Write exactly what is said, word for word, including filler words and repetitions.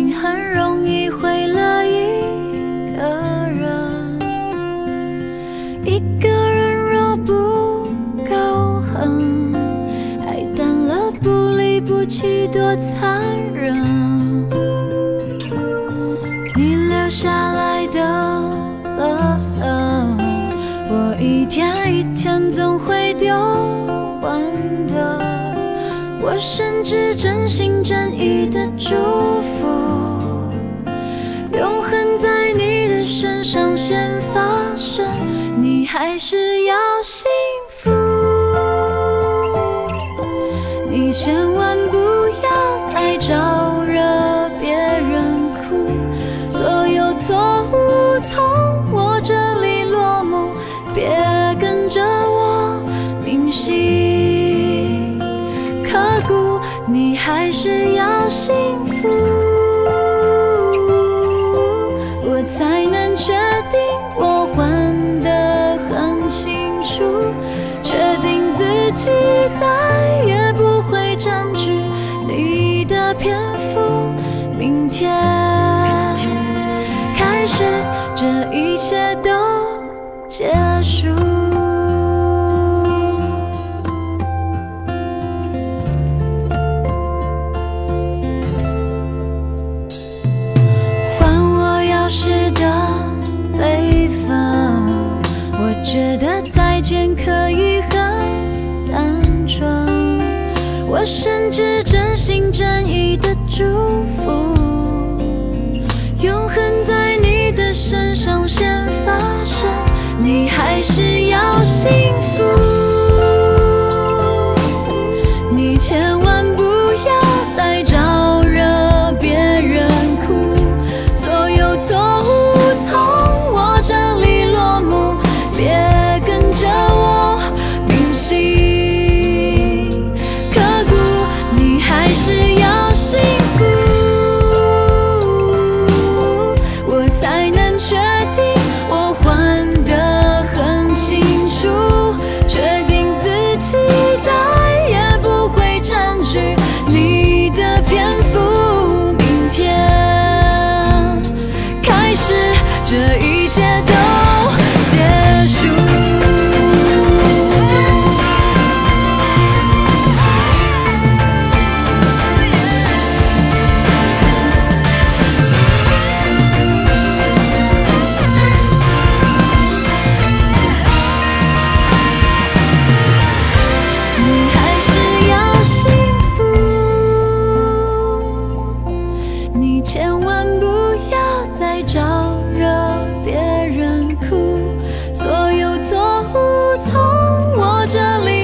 心很容易毁了一个人。一个人若不够狠，爱淡了不离不弃多残忍。你留下来的垃圾，我一天一天总会丢完的。我甚至真心真意的祝福，永恒在你的身上先发生，你还是要幸福。你千万不要再招惹别人哭，所有错误从我这里落幕，别跟着我铭心刻骨，你还是要幸福，我才能确定我还得很清楚，确定自己再也不会占据你的篇幅。明天开始，这一切都结束。觉得再见可以很单纯，我甚至真心真意的祝福，永恒在你的身上先发生，你还是要幸福。你千万不要再招惹别人哭，所有错误从我这里落幕，别跟着我铭心刻骨，你还是要幸福，我才能确定我还得很清楚，确定自己再也不会占据你的篇幅。明天开始，这一切都结束。你还是要幸福，你千万不要再招惹别人哭，所有错误从我这里